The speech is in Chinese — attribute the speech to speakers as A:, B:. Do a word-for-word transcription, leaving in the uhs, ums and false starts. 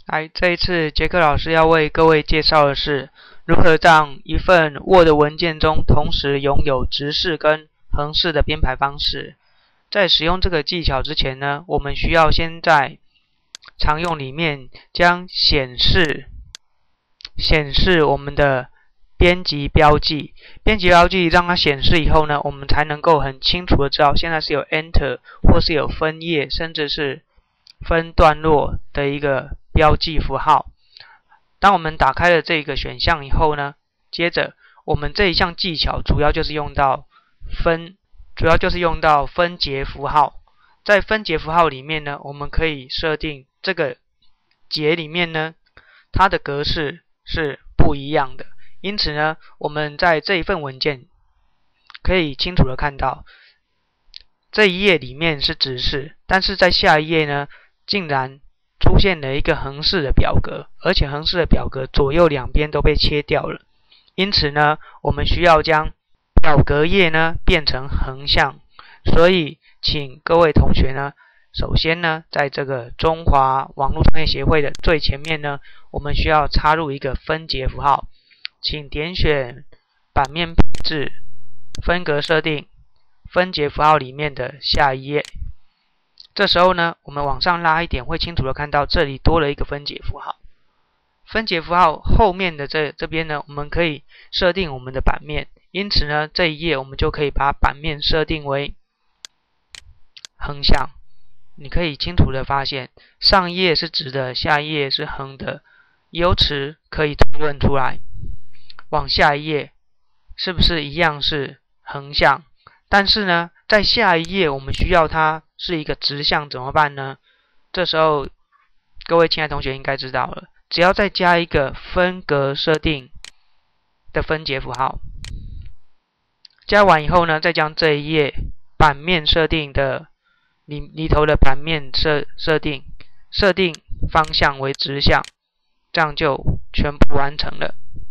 A: 来，这一次杰克老师要为各位介绍的是如何让一份 Word 文件中同时拥有直式跟横式的编排方式。在使用这个技巧之前呢，我们需要先在常用里面将显示显示我们的编辑标记，编辑标记让它显示以后呢，我们才能够很清楚的知道现在是有 Enter 或是有分页，甚至是分段落的一个标记符号。当我们打开了这个选项以后呢，接着我们这一项技巧主要就是用到分，主要就是用到分节符号。在分节符号里面呢，我们可以设定这个节里面呢，它的格式是不一样的。因此呢，我们在这一份文件可以清楚的看到，这一页里面是直式，但是在下一页呢，竟然出现了一个横式的表格，而且横式的表格左右两边都被切掉了。因此呢，我们需要将表格页呢变成横向，所以请各位同学呢，首先呢，在这个中华网络创业协会的最前面呢，我们需要插入一个分节符号，请点选版面配置、分格设定、分节符号里面的下一页。这时候呢，我们往上拉一点，会清楚的看到这里多了一个分节符号。分节符号后面的这这边呢，我们可以设定我们的版面，因此呢，这一页我们就可以把版面设定为横向。你可以清楚的发现，上一页是直的，下一页是横的，由此可以推论出来，往下一页是不是一样是横向？但是呢，在下一页我们需要它是一个直向，怎么办呢？这时候各位亲爱的同学应该知道了，只要再加一个分格设定的分节符号，加完以后呢，再将这一页版面设定的里里头的版面设设定设定方向为直向，这样就全部完成了。